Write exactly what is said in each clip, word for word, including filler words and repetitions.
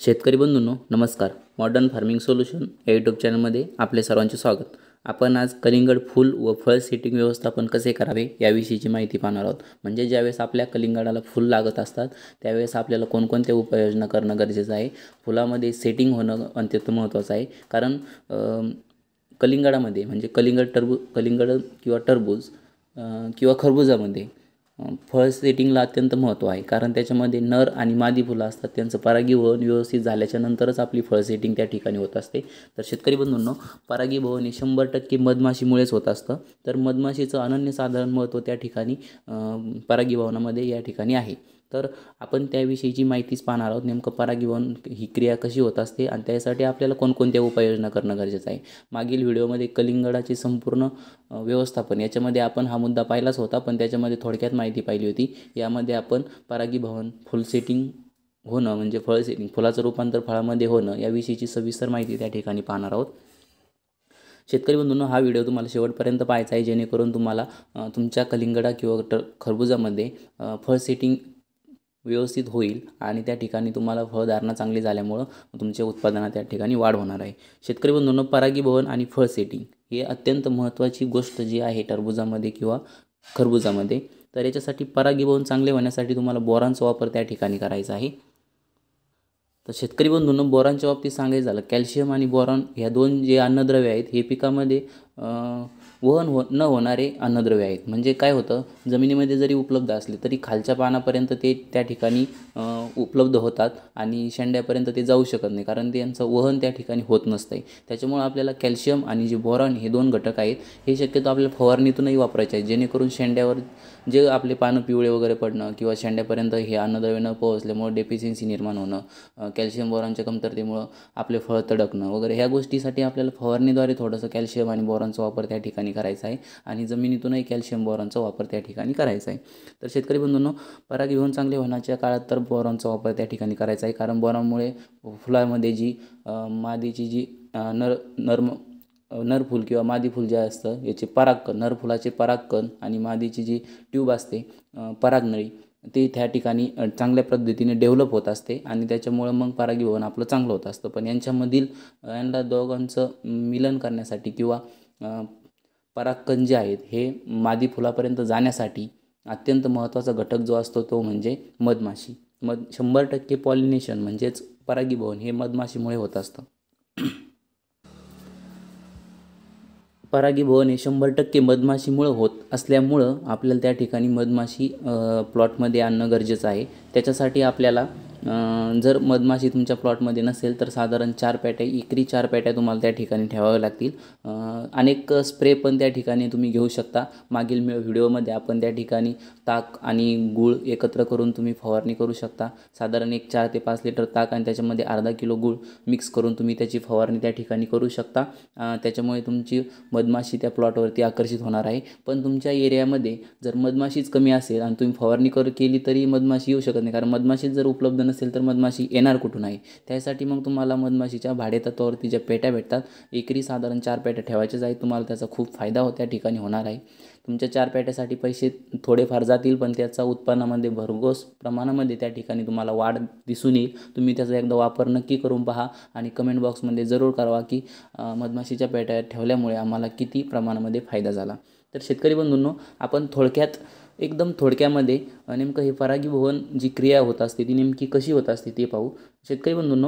शेतकरी बंधूंनो नमस्कार. मॉडर्न फार्मिंग सोल्युशन या यूट्यूब चॅनलमध्ये आपले सर्वांचे स्वागत. आपण आज कलिंगड फूल व फळ सेटिंग व्यवस्थापन कसे करावे याविषयीची माहिती पाहणार आहोत. म्हणजे ज्यावेळेस आपल्या कलिंगडाला फूल लागत असतात त्यावेळेस आपल्याला कोणकोणत्या उपाययोजना करणं गरजेचं आहे. फुलामध्ये सेटिंग होणं अत्यंत महत्त्वाचं आहे. कारण कलिंगडामध्ये म्हणजे कलिंगड टरबू कलिंगड किंवा टरबूज किंवा खरबुजामध्ये फळ सेटिंगला अत्यंत महत्त्व आहे. कारण त्याच्यामध्ये नर आणि मादी फुलं असतात, त्यांचं परागीभवन व्यवस्थित झाल्याच्या नंतरच आपली फळ सेटिंग त्या ठिकाणी होत असते. तर शेतकरी बंधूंनो, परागीभवन हे शंभर टक्के मधमाशीमुळेच होत असतं. तर मधमाशीचं अनन्यसाधारण महत्त्व त्या ठिकाणी परागीभवनामध्ये या ठिकाणी आहे. तर आपण त्याविषयीची माहितीच पाहणार आहोत. नेमकं परागीभवन ही क्रिया कशी होत असते आणि त्यासाठी आपल्याला कोणकोणत्या उपाययोजना करणं गरजेचं आहे. मागील व्हिडिओमध्ये कलिंगडाचे संपूर्ण व्यवस्थापन याच्यामध्ये आपण हा मुद्दा पाहिलाच होता, पण त्याच्यामध्ये थोडक्यात माहिती पाहिली होती. यामध्ये आपण परागीभवन, फुल सेटिंग होणं म्हणजे फळ सेटिंग, फुलाचं रूपांतर फळामध्ये होणं याविषयीची सविस्तर माहिती त्या ठिकाणी पाहणार आहोत. शेतकरी बंधूंनो, हा व्हिडिओ तुम्हाला शेवटपर्यंत पाहायचा आहे, जेणेकरून तुम्हाला तुमच्या कलिंगडा किंवा टर खरबुजामध्ये फळ सेटिंग व्यवस्थित होईल आणि त्या ठिकाणी तुम्हाला फळधारणा चांगली झाल्यामुळं तुमच्या उत्पादनात त्या ठिकाणी वाढ होणार आहे. शेतकरी बंधूंनो, परागीभवन आणि फळ सेटिंग हे अत्यंत महत्त्वाची गोष्ट जी आहे टरबुजामध्ये किंवा खरबुजामध्ये. तर याच्यासाठी परागीभवन चांगले होण्यासाठी तुम्हाला बोरांचा वापर त्या ठिकाणी करायचा आहे. तर शेतकरी बंधूंनो, बोरांच्या बाबतीत सांगायचं झालं, कॅल्शियम आणि बोरॉन ह्या दोन जे अन्नद्रव्य आहेत हे पिकामध्ये वहन हो न होणारे अन्नद्रव्य आहेत. म्हणजे काय होतं, जमिनीमध्ये जरी उपलब्ध असले तरी खालच्या पानापर्यंत ते त्या ठिकाणी उपलब्ध होतात आणि शेंड्यापर्यंत ते जाऊ शकत नाही, कारण त्यांचं वहन त्या ठिकाणी होत नसतं आहे. त्याच्यामुळे आपल्याला कॅल्शियम आणि जे बोरॉन हे दोन घटक आहेत हे शक्यतो आपल्याला फवारणीतूनही वापरायचे आहेत, जेणेकरून शेंड्यावर जे आपले पानं पिवळे वगैरे पडणं किंवा शेंड्यापर्यंत हे अन्नद्रव्य न पोहोचल्यामुळे डेफिशियन्सी निर्माण होणं, कॅल्शियम बोरॉनच्या कमतरतेमुळं आपले फळ तडकणं वगैरे ह्या गोष्टीसाठी आपल्याला फवारणीद्वारे थोडंसं कॅल्शियम आणि बोरॉनचा वापर त्या ठिकाणी करायचा आहे आणि जमिनीतूनही कॅल्शियम बोरॉनचा वापर त्या ठिकाणी करायचा आहे. तर शेतकरी बंधूंनो, परागीभवन चांगले होण्याच्या काळात तर बोरॉनचा वापर त्या ठिकाणी करायचा आहे. कारण बोरॉनमुळे फुलामध्ये जी मादीची जी नर नर्म नरफूल किंवा मादी फूल जे असतं याचे परागकण, नरफुलाचे परागकण आणि मादीची जी ट्यूब असते परागनळी ते त्या ठिकाणी चांगल्या पद्धतीने डेव्हलप होत असते आणि त्याच्यामुळं मग परागीभवन आपलं चांगलं होत असतं. पण यांच्यामधील यांना दोघांचं मिलन करण्यासाठी किंवा परागकण जे आहेत हे मादी फुलापर्यंत जाण्यासाठी अत्यंत महत्त्वाचा घटक जो असतो तो म्हणजे मधमाशी. मध शंभर टक्के पॉलिनेशन म्हणजेच परागीभवन हे मधमाशीमुळे होत असतं. परागीभवन हे शंभर टक्के मधमाशीमुळं होत असल्यामुळं आपल्याला त्या ठिकाणी मधमाशी प्लॉटमध्ये आणणं गरजेचं आहे. त्याच्यासाठी आपल्याला जर मधमाशी तुमच्या प्लॉटमध्ये नसेल तर साधारण चार पेट्या, एकरी चार पेट्या तुम्हाला त्या ठिकाणी ठेवाव्या लागतील. अनेक स्प्रे पण त्या ठिकाणी तुम्ही घेऊ शकता. मागील व्हिडिओमध्ये आपण त्या ठिकाणी ताक आणि गूळ एकत्र करून तुम्ही फवारणी करू शकता. साधारण एक चार ते पाच लिटर ताक आणि त्याच्यामध्ये अर्धा किलो गूळ मिक्स करून तुम्ही त्याची फवारणी त्या ठिकाणी करू शकता. त्याच्यामुळे तुमची मधमाशी त्या प्लॉटवरती आकर्षित होणार आहे. पण तुमच्या एरियामध्ये जर मधमाशीच कमी असेल आणि तुम्ही फवारणी कर केली तरी मधमाशी येऊ शकत नाही, कारण मधमाशीच जर उपलब्ध नसेल तर मधमाशी येणार कुठून आहे. त्यासाठी मग तुम्हाला मधमाशीच्या भाडेतत्वावरती ज्या पेट्या भेटतात, एकरी साधारण चार पेट्या ठेवायच्याच आहेत. तुम्हाला त्याचा खूप फायदा हो त्या ठिकाणी होणार आहे. तुमच्या चार पेट्यासाठी पैसे थोडेफार जातील, पण त्याचा उत्पन्नामध्ये भरघोस प्रमाणामध्ये त्या ठिकाणी तुम्हाला वाढ दिसून येईल. तुम्ही त्याचा एकदा वापर नक्की करून पहा आणि कमेंट बॉक्समध्ये जरूर कळवा की मधमाशीच्या पेट्या ठेवल्यामुळे आम्हाला किती प्रमाणामध्ये फायदा झाला. तर शेतकरी बंधूंनो, आपण थोडक्यात एकदम थोडक्यामध्ये नेमकं हे परागीभवन जी क्रिया होत असते ती नेमकी कशी होत असते ते पाहू. शेतकरी बंधूंनो,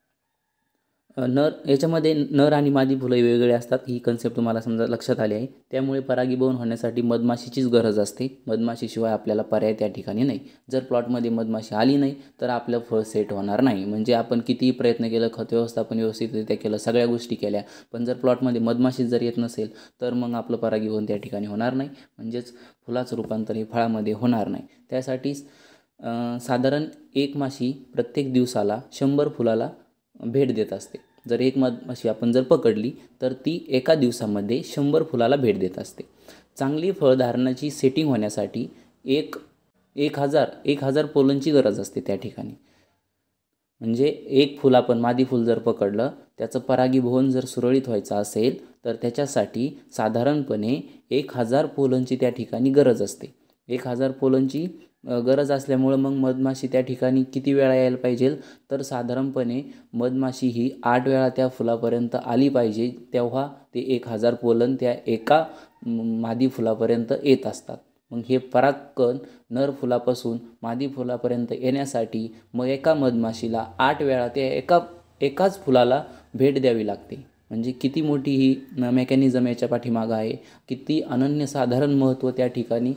नर याच्यामध्ये नर आणि मादी फुलं वेगवेगळे असतात, ही कन्सेप्ट तुम्हाला समजा लक्षात आली आहे. त्यामुळे परागीभवन होण्यासाठी मधमाशीचीच गरज असते. मधमाशीशिवाय आपल्याला पर्याय त्या ठिकाणी नाही. जर प्लॉटमध्ये मधमाशी आली नाही तर आपलं फळ सेट होणार नाही. म्हणजे आपण कितीही प्रयत्न केलं, खत व्यवस्थापन व्यवस्थितरित्या केलं, सगळ्या गोष्टी केल्या, पण जर प्लॉटमध्ये मधमाशी जर येत नसेल तर मग आपलं परागीभवन त्या ठिकाणी होणार नाही. म्हणजेच फुलाचं रूपांतर हे फळामध्ये होणार नाही. त्यासाठीच साधारण एक माशी प्रत्येक दिवसाला शंभर फुलाला भेट देत असते. जर एक मधमाशी आपण जर पकडली तर ती एका दिवसामध्ये शंभर फुलाला भेट देत असते. चांगली फळधारणाची सेटिंग होण्यासाठी एक एक हजार एक हजार पोलनची गरज असते त्या ठिकाणी. म्हणजे एक फुल आपण मादी फूल जर पकडलं, त्याचं परागीभवन जर सुरळीत व्हायचं असेल तर त्याच्यासाठी साधारणपणे एक हजार पोलनची त्या ठिकाणी गरज असते. एक हजार पोलनची गरज असल्यामुळं मग मधमाशी त्या ठिकाणी किती वेळा यायला पाहिजे, तर साधारणपणे मधमाशी ही आठ वेळा त्या फुलापर्यंत आली पाहिजे, तेव्हा ते एक हजार पोलन त्या एका मादी फुलापर्यंत येत असतात. मग हे परागकण नर फुलापासून मादी फुलापर्यंत येण्यासाठी मग एका मधमाशीला आठ वेळा त्या एका एकाच फुलाला भेट द्यावी लागते. म्हणजे किती मोठी ही मेकॅनिझम याच्या पाठीमागं आहे, किती अनन्यसाधारण महत्त्व त्या ठिकाणी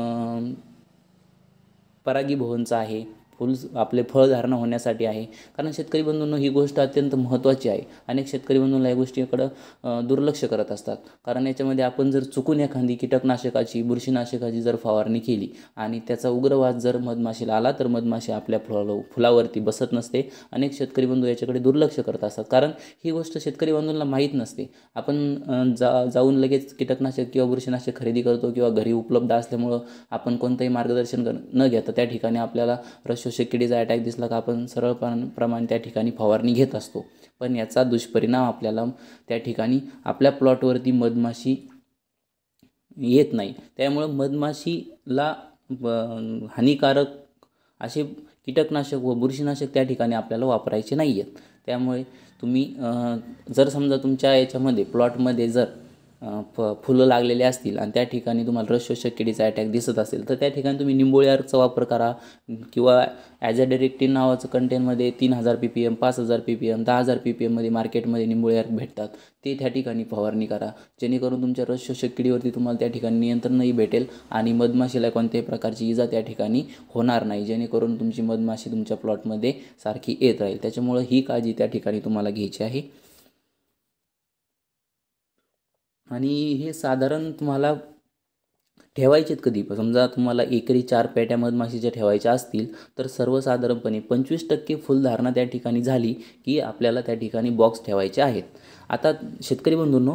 परागीभवनचं आहे, फुल आपले फळधारणा होण्यासाठी आहे. कारण शेतकरी बंधूंनो ही गोष्ट अत्यंत महत्त्वाची आहे. अनेक शेतकरी बंधूंना या गोष्टीकडं दुर्लक्ष करत असतात. कारण याच्यामध्ये आपण जर चुकून एखादी कीटकनाशकाची बुरशीनाशकाची जर फवारणी केली आणि त्याचा उग्रवास जर मधमाशीला आला तर मधमाशी आपल्या फुला फुलावरती बसत नसते. अनेक शेतकरी बंधू याच्याकडे दुर्लक्ष करत असतात, कारण ही गोष्ट शेतकरी बंधूंना माहीत नसते. आपण जा जाऊन लगेच कीटकनाशक किंवा बुरशीनाशक खरेदी करतो किंवा घरी उपलब्ध असल्यामुळं आपण कोणतंही मार्गदर्शन न घेता त्या ठिकाणी आपल्याला रस शोषक किडीचा अटॅक दिसला का आपण सरळ प्रमाणे त्या ठिकाणी फवारणी घेत असतो. पण याचा दुष्परिणाम आपल्याला त्या ठिकाणी आपल्या प्लॉटवरती मधमाशी येत नाही. त्यामुळं मधमाशीला हानिकारक असे कीटकनाशक व बुरशीनाशक त्या ठिकाणी आपल्याला वापरायचे नाही आहेत. त्यामुळे तुम्ही जर समजा तुमच्या याच्यामध्ये प्लॉटमध्ये जर फ फुलं लागलेले असतील आणि त्या ठिकाणी तुम्हाला रस शोषक किडीचा अटॅक दिसत असेल तर त्या ठिकाणी तुम्ही निंबोळी अर्कचा वापर करा किंवा ॲज अ डायरेक्टिन नावाचं कंटेनमध्ये तीन हजार पी पी एम पाच हजार पी पी एम दहा हजार पी पी एममध्ये मार्केटमध्ये निंबोळी अर्क भेटतात, ते त्या ठिकाणी फवारणी करा, जेणेकरून तुमच्या रस शोषक किडीवरती तुम्हाला त्या ठिकाणी नियंत्रणही भेटेल आणि मधमाशीला कोणत्याही प्रकारची इजा त्या ठिकाणी होणार नाही, जेणेकरून तुमची मधमाशी तुमच्या प्लॉटमध्ये सारखी येत राहील. त्याच्यामुळं ही काळजी त्या ठिकाणी तुम्हाला घ्यायची आहे. आणि हे साधारण तुम्हाला ठेवायचेत कधी, समजा तुम्हाला एकरी चार पेट्या मधमाशीच्या ठेवायच्या असतील तर सर्वसाधारणपणे पंचवीस टक्के फुलधारणा त्या ठिकाणी झाली की आपल्याला त्या ठिकाणी बॉक्स ठेवायचे आहेत. आता शेतकरी बंधूंनो,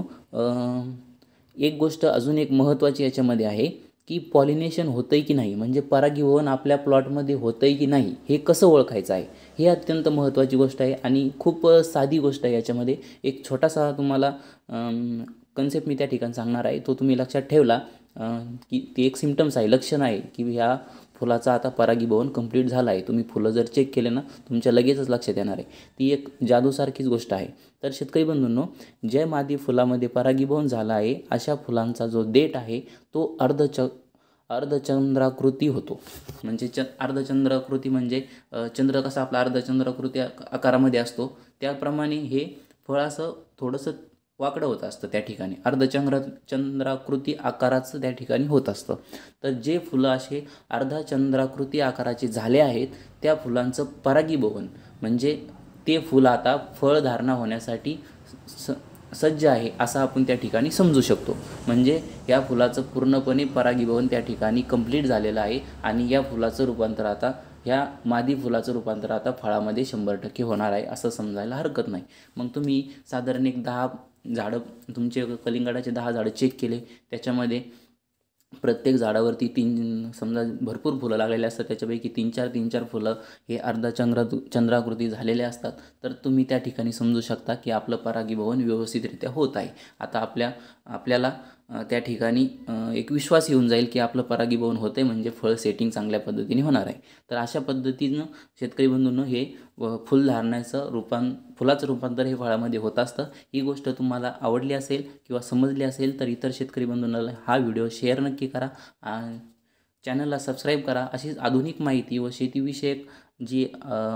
एक गोष्ट अजून एक महत्त्वाची याच्यामध्ये आहे की पॉलिनेशन होतं आहे की नाही, म्हणजे परागीभवन आपल्या प्लॉटमध्ये होतं आहे की नाही हे कसं ओळखायचं आहे, हे अत्यंत महत्त्वाची गोष्ट आहे आणि खूप साधी गोष्ट आहे. याच्यामध्ये एक छोटासा तुम्हाला कन्सेप्ट मी त्या ठिकाणी सांगणार आहे, तो तुम्ही लक्षात ठेवला की ते एक सिम्टम्स आहे, लक्षण आहे की ह्या फुलाचा आता परागीभवन कंप्लीट झाला आहे. तुम्ही फुलं जर चेक केले ना तुमच्या लगेचच लक्षात येणार आहे. ती एक जादूसारखीच गोष्ट आहे. तर शेतकरी बंधूंनो, ज्या मादी फुलामध्ये परागीभवन झाला आहे अशा फुलांचा जो देठ आहे तो अर्धच अर्धचंद्राकृती होतो. म्हणजे च अर्धचंद्राकृती म्हणजे चंद्र कसा आपला अर्धचंद्राकृती आकारामध्ये असतो त्याप्रमाणे हे फळ असं थोडंसं वाकडं होत असतं, त्या ठिकाणी अर्धचंद्र चंद्राकृती आकाराचं त्या ठिकाणी होत असतं. तर जे फुलं असे अर्धचंद्राकृती आकाराचे झाले आहेत त्या फुलांचं परागीभवन म्हणजे ते फुल आता फळधारणा होण्यासाठी स सज्ज आहे असं आपण त्या ठिकाणी समजू शकतो. म्हणजे या फुलाचं पूर्णपणे परागीभवन त्या ठिकाणी कंप्लीट झालेलं आहे आणि या फुलाचं रूपांतर आता ह्या मादी फुलाचं रूपांतर आता फळामध्ये शंभर टक्के होणार आहे असं समजायला हरकत नाही. मग तुम्ही साधारण एक दहा झाडं तुमचे कलिंगडाचे दहा झाडं चेक केले, त्याच्यामध्ये प्रत्येक झाडावरती तीन समजा भरपूर फुलं लागलेले असतात, त्याच्यापैकी तीन चार तीन चार फुलं हे अर्धा चंद्र चंद्राकृती झालेले असतात. तर तुम्ही त्या ठिकाणी समजू शकता की आपलं परागीभवन व्यवस्थितरित्या होत आहे. आता आपल्या आपल्याला त्या ठिकाणी एक विश्वास येऊन जाईल की आपलं परागीभवन होतं आहे म्हणजे फळ सेटिंग चांगल्या पद्धतीने होणार आहे. तर अशा पद्धतीनं शेतकरी बंधूंनो हे फुलधारण्याचं रूपां फुलाचं रूपांतर हे फळामध्ये होत असतं. ही गोष्ट तुम्हाला आवडली असेल किंवा समजली असेल तर इतर शेतकरी बंधूंना हा व्हिडिओ शेअर नक्की करा, चॅनलला सबस्क्राईब करा. अशीच आधुनिक माहिती व शेतीविषयक जी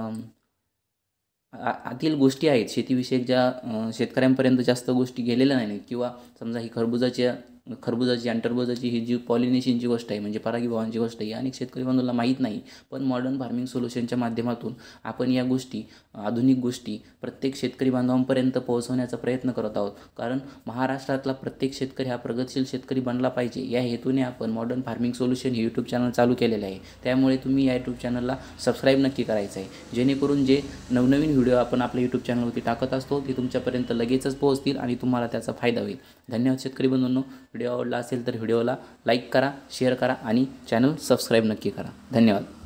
आतील गोष्टी आहेत, शेतीविषयक ज्या शेतकऱ्यांपर्यंत जास्त गोष्टी गेलेल्या नाहीत किंवा समजा ही खरबुजाची खरबुजाची आणि टरबुजाची ही जी पॉलिनेशनची गोष्ट आहे म्हणजे परागीभवनाची गोष्ट आहे अनेक शेतकरी बंधूंना माहीत नाही. पण मॉडर्न फार्मिंग सोल्युशनच्या माध्यमातून आपण या गोष्टी आधुनिक गोष्टी प्रत्येक शेतकरी बांधवांपर्यंत पोहोचवण्याचा प्रयत्न करत आहोत. कारण महाराष्ट्रातला प्रत्येक शेतकरी हा प्रगतशील शेतकरी बनला पाहिजे या हेतूने आपण मॉडर्न फार्मिंग सोल्युशन हे यूट्यूब चॅनल चालू केलेलं आहे. त्यामुळे तुम्ही या यूट्यूब चॅनलला सबस्क्राईब नक्की करायचं आहे, जेणेकरून जे नवनवीन व्हिडिओ आपण आपल्या यूट्यूब चॅनलवरती टाकत असतो ते तुमच्यापर्यंत लगेचच पोहोचतील आणि तुम्हाला त्याचा फायदा होईल. धन्यवाद शेतकरी बंधूंनो. व्हिडिओ आवडला असेल तर व्हिडिओला लाईक करा, शेअर करा आणि चॅनल सबस्क्राईब नक्की करा. धन्यवाद.